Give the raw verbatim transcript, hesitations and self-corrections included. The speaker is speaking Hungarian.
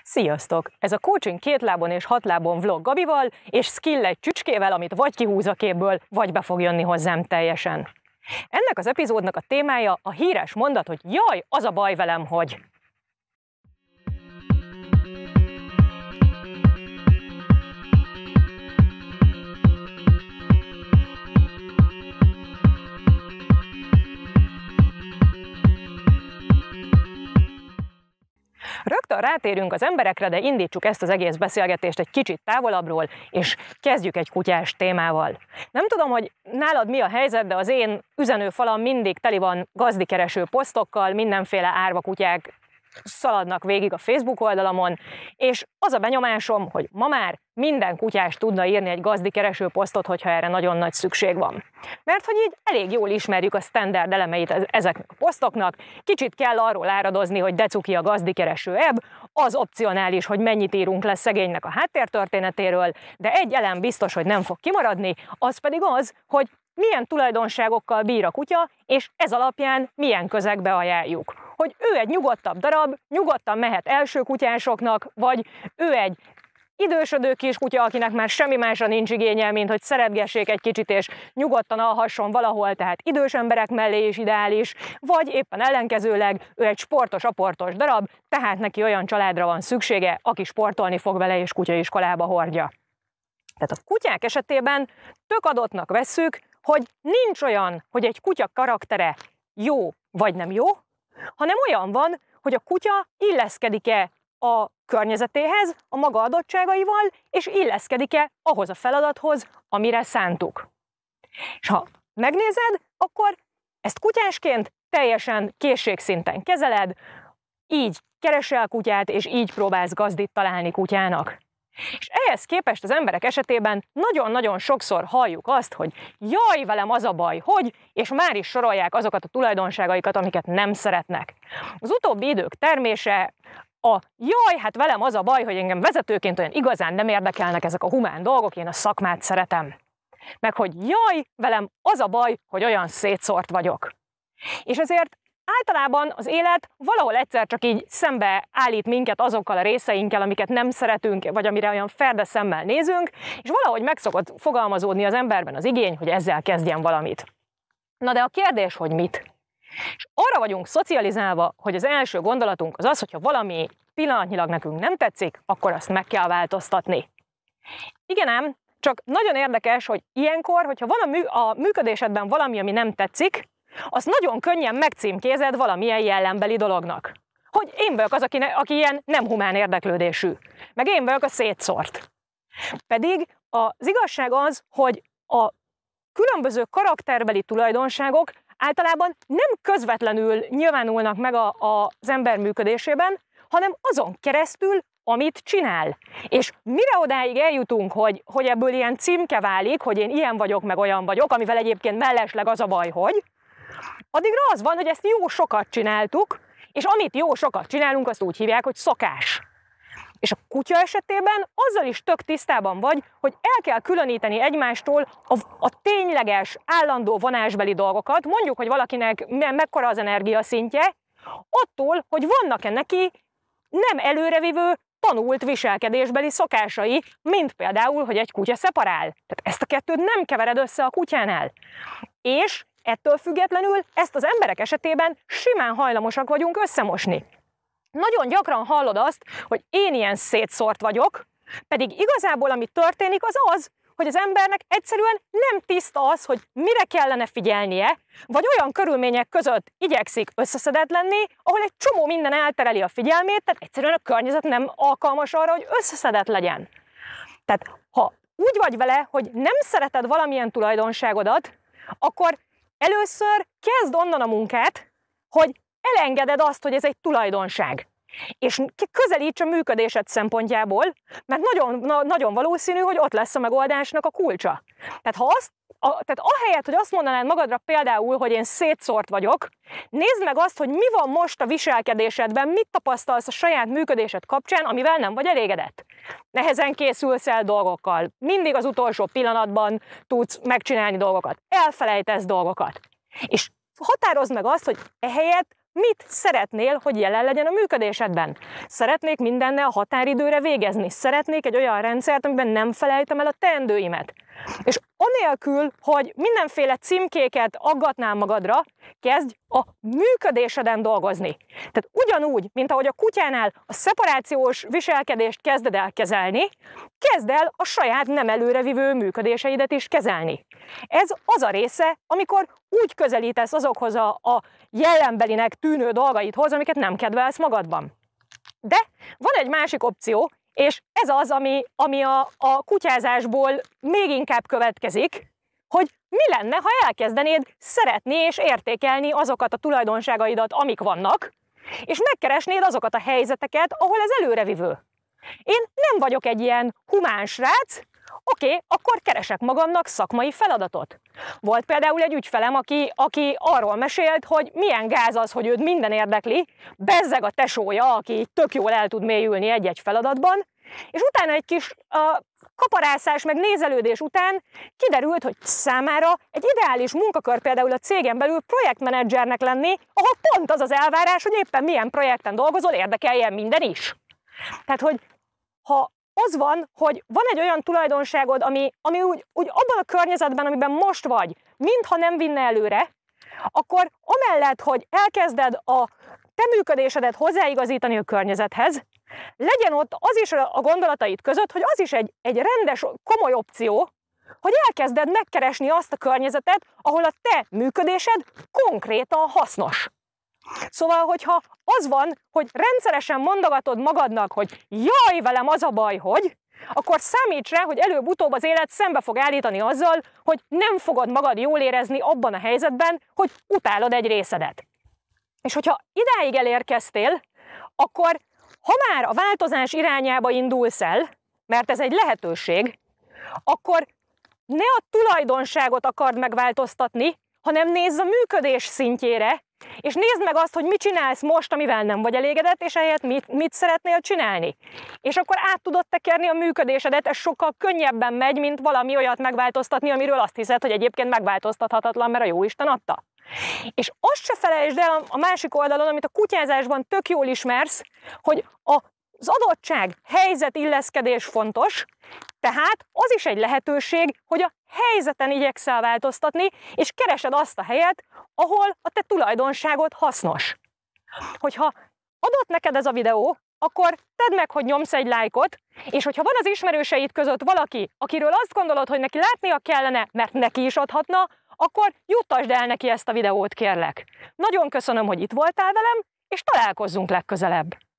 Sziasztok! Ez a Coaching két lábon és hat lábon vlog Gabival, és skill egy csücskével, amit vagy kihúz a képből, vagy be fog jönni hozzám teljesen. Ennek az epizódnak a témája a híres mondat, hogy jaj, az a baj velem, hogy... Rögtön rátérünk az emberekre, de indítsuk ezt az egész beszélgetést egy kicsit távolabbról, és kezdjük egy kutyás témával. Nem tudom, hogy nálad mi a helyzet, de az én üzenőfalam mindig teli van gazdikereső posztokkal, mindenféle árva kutyák szaladnak végig a Facebook oldalamon, és az a benyomásom, hogy ma már minden kutyás tudna írni egy gazdikereső posztot, hogyha erre nagyon nagy szükség van. Mert hogy így elég jól ismerjük a standard elemeit ezeknek a posztoknak, kicsit kell arról áradozni, hogy de cuki a gazdikereső ebb, az opcionális, hogy mennyit írunk le szegénynek a háttértörténetéről, de egy elem biztos, hogy nem fog kimaradni, az pedig az, hogy milyen tulajdonságokkal bír a kutya, és ez alapján milyen közegbe ajánljuk. Hogy ő egy nyugodtabb darab, nyugodtan mehet első kutyásoknak, vagy ő egy idősödő kiskutya, akinek már semmi másra nincs igénye, mint hogy szeretgessék egy kicsit, és nyugodtan alhasson valahol, tehát idős emberek mellé is ideális, vagy éppen ellenkezőleg ő egy sportos, aportos darab, tehát neki olyan családra van szüksége, aki sportolni fog vele és kutyaiskolába hordja. Tehát a kutyák esetében tök adottnak vesszük, hogy nincs olyan, hogy egy kutya karaktere jó vagy nem jó, hanem olyan van, hogy a kutya illeszkedik-e a környezetéhez, a maga adottságaival, és illeszkedik-e ahhoz a feladathoz, amire szántuk. És ha megnézed, akkor ezt kutyásként teljesen készségszinten kezeled, így keresel kutyát, és így próbálsz gazdit találni kutyának. És ehhez képest az emberek esetében nagyon-nagyon sokszor halljuk azt, hogy jaj, velem az a baj, hogy, és már is sorolják azokat a tulajdonságaikat, amiket nem szeretnek. Az utóbbi idők termése a jaj, hát velem az a baj, hogy engem vezetőként olyan igazán nem érdekelnek ezek a humán dolgok, én a szakmát szeretem. Meg hogy jaj, velem az a baj, hogy olyan szétszórt vagyok. És ezért általában az élet valahol egyszer csak így szembe állít minket azokkal a részeinkkel, amiket nem szeretünk, vagy amire olyan ferde szemmel nézünk, és valahogy meg szokott fogalmazódni az emberben az igény, hogy ezzel kezdjen valamit. Na de a kérdés, hogy mit? És arra vagyunk szocializálva, hogy az első gondolatunk az az, hogyha valami pillanatnyilag nekünk nem tetszik, akkor azt meg kell változtatni. Igen ám, csak nagyon érdekes, hogy ilyenkor, hogyha van a, mű, a működésedben valami, ami nem tetszik, azt nagyon könnyen megcímkézed valamilyen jellembeli dolognak. Hogy én vagyok az, aki, ne, aki ilyen nem humán érdeklődésű. Meg én vagyok a szétszórt. Pedig az igazság az, hogy a különböző karakterbeli tulajdonságok általában nem közvetlenül nyilvánulnak meg a, a, az ember működésében, hanem azon keresztül, amit csinál. És mire odáig eljutunk, hogy, hogy ebből ilyen címke válik, hogy én ilyen vagyok, meg olyan vagyok, amivel egyébként mellesleg az a baj, hogy addigra az van, hogy ezt jó sokat csináltuk, és amit jó sokat csinálunk, azt úgy hívják, hogy szokás. És a kutya esetében azzal is tök tisztában vagy, hogy el kell különíteni egymástól a, a tényleges, állandó vonásbeli dolgokat, mondjuk, hogy valakinek me- mekkora az energiaszintje, attól, hogy vannak-e neki nem előrevívő, tanult viselkedésbeli szokásai, mint például, hogy egy kutya szeparál. Tehát ezt a kettőt nem kevered össze a kutyánál. És ettől függetlenül ezt az emberek esetében simán hajlamosak vagyunk összemosni. Nagyon gyakran hallod azt, hogy én ilyen szétszórt vagyok, pedig igazából ami történik az az, hogy az embernek egyszerűen nem tiszta az, hogy mire kellene figyelnie, vagy olyan körülmények között igyekszik összeszedett lenni, ahol egy csomó minden eltereli a figyelmét, tehát egyszerűen a környezet nem alkalmas arra, hogy összeszedett legyen. Tehát ha úgy vagy vele, hogy nem szereted valamilyen tulajdonságodat, akkor először kezd onnan a munkát, hogy elengeded azt, hogy ez egy tulajdonság. És közelíts a működésed szempontjából, mert nagyon, na, nagyon valószínű, hogy ott lesz a megoldásnak a kulcsa. Tehát, ha azt, a, tehát ahelyett, hogy azt mondanád magadra például, hogy én szétszórt vagyok, nézd meg azt, hogy mi van most a viselkedésedben, mit tapasztalsz a saját működésed kapcsán, amivel nem vagy elégedett. Nehezen készülsz el dolgokkal, mindig az utolsó pillanatban tudsz megcsinálni dolgokat, elfelejtesz dolgokat. És határozd meg azt, hogy ehelyett mit szeretnél, hogy jelen legyen a működésedben? Szeretnék mindennel határidőre végezni? Szeretnék egy olyan rendszert, amiben nem felejtem el a teendőimet? És anélkül, hogy mindenféle címkéket aggatnál magadra, kezdj a működéseden dolgozni. Tehát ugyanúgy, mint ahogy a kutyánál a szeparációs viselkedést kezded el kezelni, kezd el a saját nem előrevivő működéseidet is kezelni. Ez az a része, amikor úgy közelítesz azokhoz a, a jelenbelinek tűnő dolgaidhoz, amiket nem kedvelsz magadban. De van egy másik opció, és ez az, ami, ami a, a kutyázásból még inkább következik, hogy mi lenne, ha elkezdenéd szeretni és értékelni azokat a tulajdonságaidat, amik vannak, és megkeresnéd azokat a helyzeteket, ahol ez előrevivő. Én nem vagyok egy ilyen humán srác, oké, okay, akkor keresek magamnak szakmai feladatot. Volt például egy ügyfelem, aki, aki arról mesélt, hogy milyen gáz az, hogy őt minden érdekli, bezzeg a tesója, aki így tök jól el tud mélyülni egy-egy feladatban, és utána egy kis uh, kaparászás meg nézelődés után kiderült, hogy számára egy ideális munkakör például a cégen belül projektmenedzsernek lenni, ahol pont az az elvárás, hogy éppen milyen projekten dolgozol, érdekeljen minden is. Tehát, hogy ha az van, hogy van egy olyan tulajdonságod, ami, ami úgy, úgy abban a környezetben, amiben most vagy, mintha nem vinne előre, akkor amellett, hogy elkezded a te működésedet hozzáigazítani a környezethez, legyen ott az is a gondolataid között, hogy az is egy, egy rendes, komoly opció, hogy elkezded megkeresni azt a környezetet, ahol a te működésed konkrétan hasznos. Szóval, hogyha az van, hogy rendszeresen mondogatod magadnak, hogy jaj, velem az a baj, hogy, akkor számíts rá, hogy előbb-utóbb az élet szembe fog állítani azzal, hogy nem fogod magad jól érezni abban a helyzetben, hogy utálod egy részedet. És hogyha idáig elérkeztél, akkor ha már a változás irányába indulsz el, mert ez egy lehetőség, akkor ne a tulajdonságot akard megváltoztatni, hanem nézz a működés szintjére, és nézd meg azt, hogy mit csinálsz most, amivel nem vagy elégedett, és ehelyett mit, mit szeretnél csinálni. És akkor át tudod tekerni a működésedet, ez sokkal könnyebben megy, mint valami olyat megváltoztatni, amiről azt hiszed, hogy egyébként megváltoztathatatlan, mert a jóisten adta. És azt se felejtsd el a másik oldalon, amit a kutyázásban tök jól ismersz, hogy az adottság, helyzet, illeszkedés fontos, tehát az is egy lehetőség, hogy a helyzeten igyekszel változtatni, és keresed azt a helyet, ahol a te tulajdonságod hasznos. Hogyha adott neked ez a videó, akkor tedd meg, hogy nyomsz egy lájkot, és hogyha van az ismerőseid között valaki, akiről azt gondolod, hogy neki látnia kellene, mert neki is adhatna, akkor juttasd el neki ezt a videót, kérlek. Nagyon köszönöm, hogy itt voltál velem, és találkozzunk legközelebb.